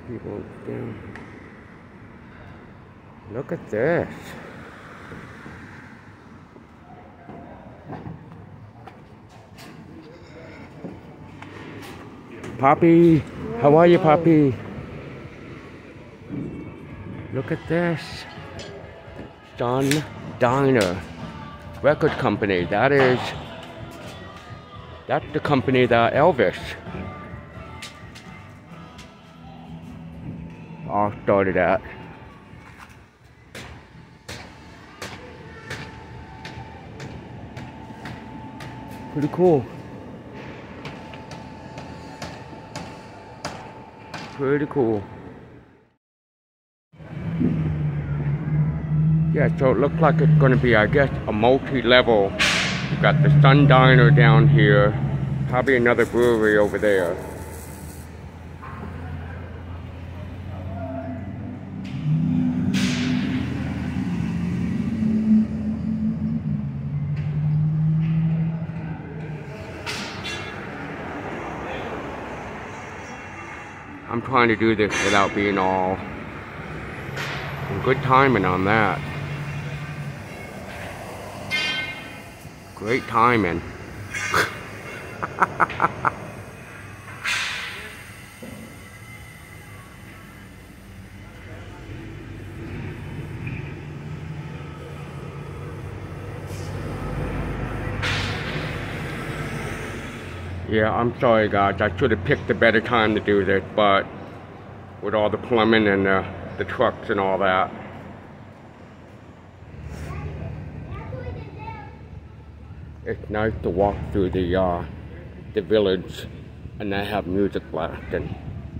People down. Look at this. Poppy, how are you, Poppy? Look at this. Sun Diner Record Company. That's the company that Elvis all started at. Pretty cool. Pretty cool. Yeah, so it looks like it's gonna be, I guess, a multi-level. You've got the Sun Diner down here, probably another brewery over there. I'm trying to do this without being all good timing on that. Great timing. Yeah, I'm sorry guys, I should have picked a better time to do this, but with all the plumbing and the trucks and all that. It's nice to walk through the village and they have music blasting.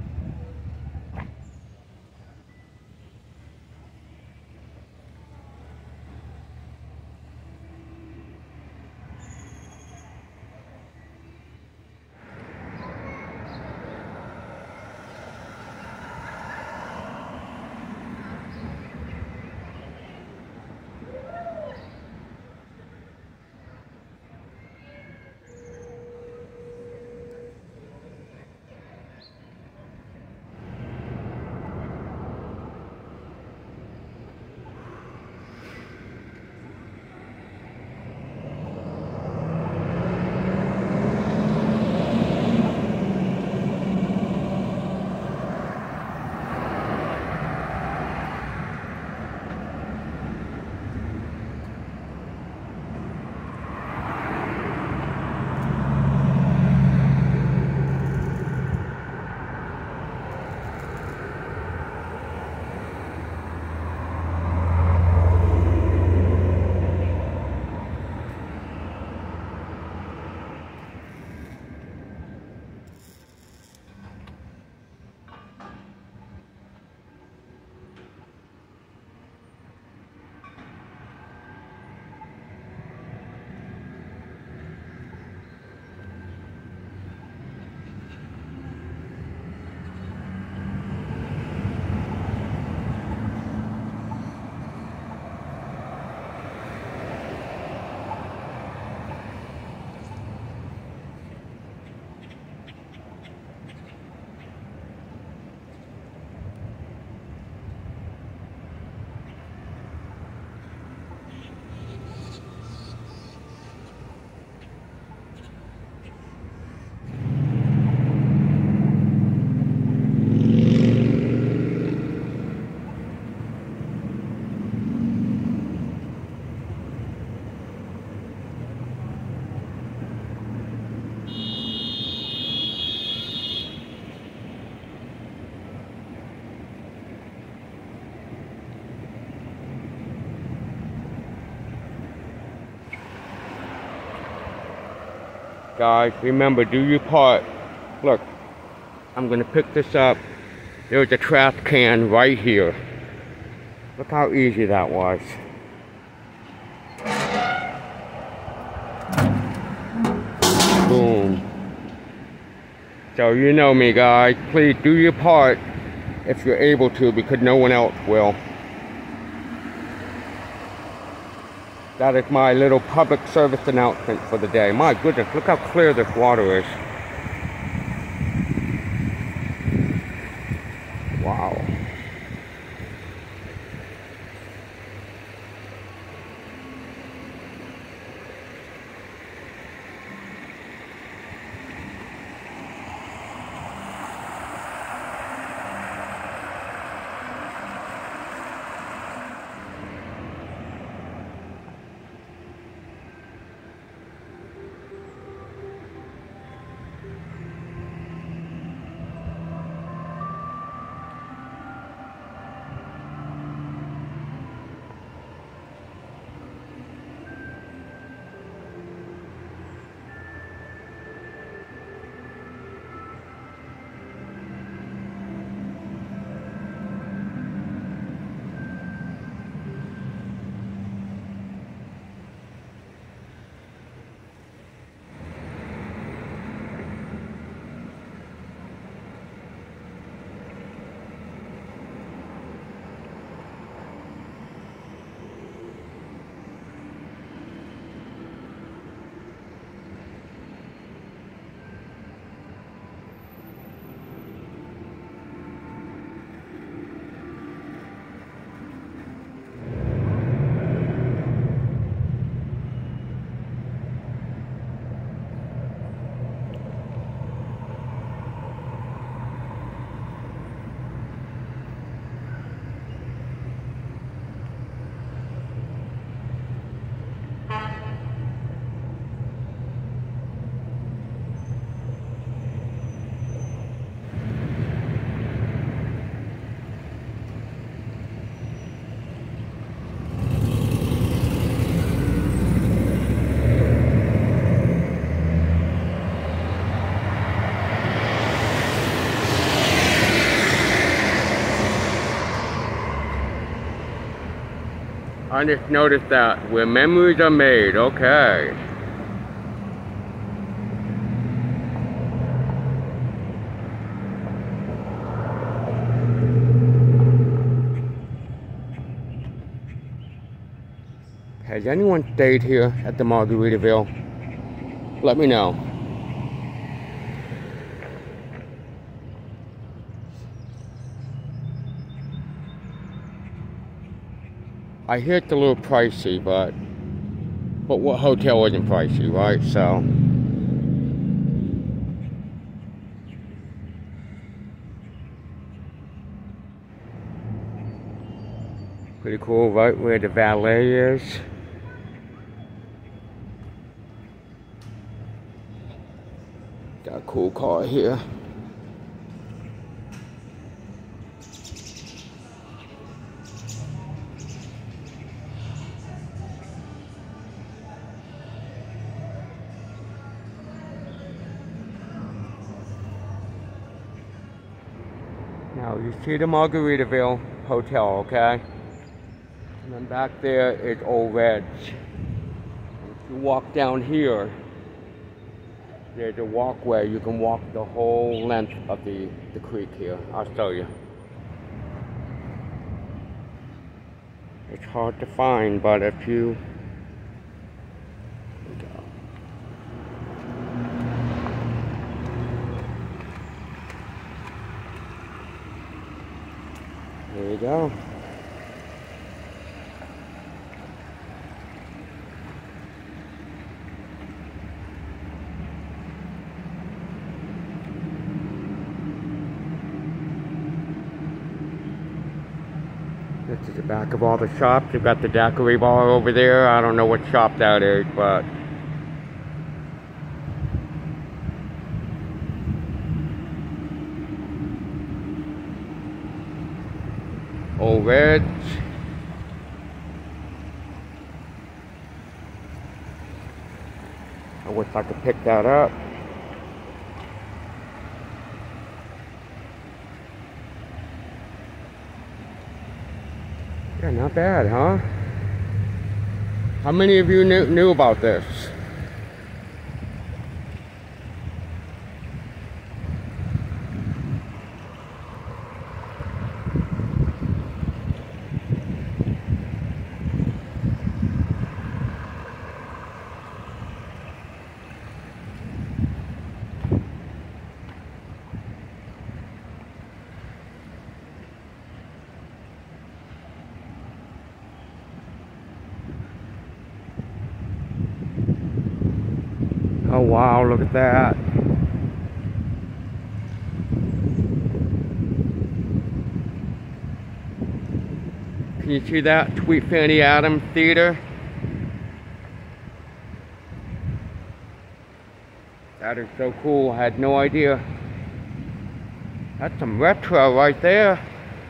Guys, remember, do your part. Look, I'm gonna pick this up. There's a trash can right here. Look how easy that was. Boom. So you know me, guys. Please do your part if you're able to, because no one else will. That is my little public service announcement for the day. My goodness, look how clear this water is. Wow. I just noticed that where memories are made, okay. Has anyone stayed here at the Margaritaville? Let me know. I hear it's a little pricey, but what hotel isn't pricey, right? So pretty cool, right where the valet is. Got a cool car here. Now you see the Margaritaville Hotel, okay? And then back there is Old Reg. If you walk down here, there's a walkway. You can walk the whole length of the creek here. I'll show you. It's hard to find, but if you... There you go. This is the back of all the shops. You've got the daiquiri bar over there. I don't know what shop that is, but Old Reg. I wish I could pick that up. Yeah, not bad, huh? How many of you knew about this? Oh wow, look at that. Can you see that? Tweet Fanny Adams Theater. That is so cool. I had no idea. That's some retro right there.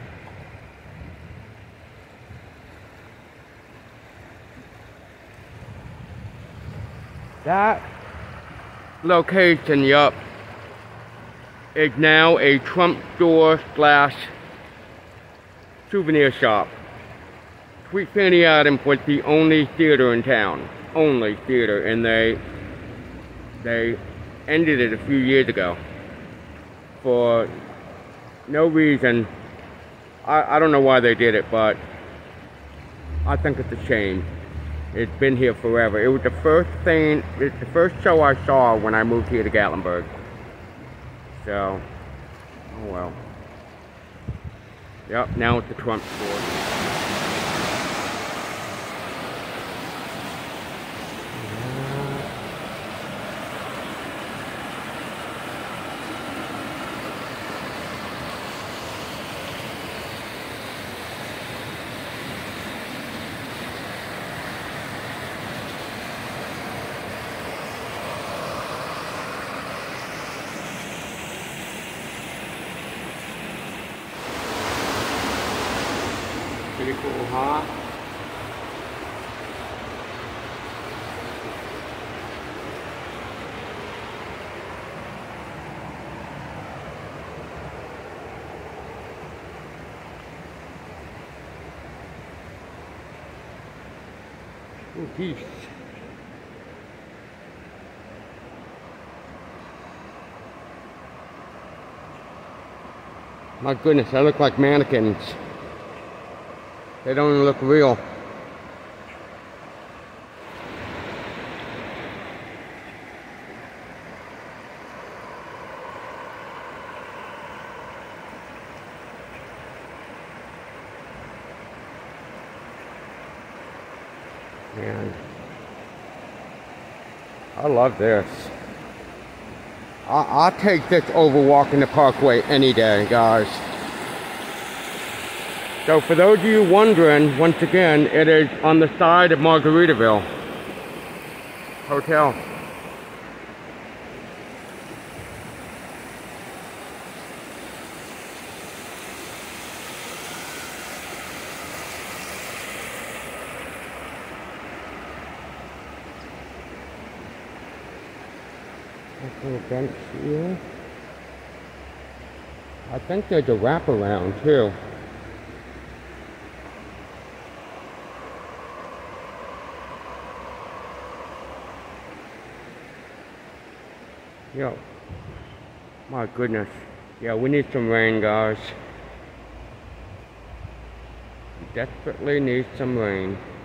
That location, yup, is now a Trump store slash souvenir shop. Tweet Fanny Adams was the only theater in town. Only theater, and they ended it a few years ago for no reason. I don't know why they did it, but I think it's a shame. It's been here forever. It was the first thing, it's the first show I saw when I moved here to Gatlinburg. So, oh well. Yep, now it's the Trump store. Pretty cool, huh? Oh, geese. My goodness, they look like mannequins. They don't even look real. Man, I love this. I'll take this over walking the Parkway any day, guys. So for those of you wondering, once again, it is on the side of Margaritaville Hotel. Little bench here. I think there's a wraparound too. Yo, my goodness. Yeah, we need some rain, guys. We desperately need some rain.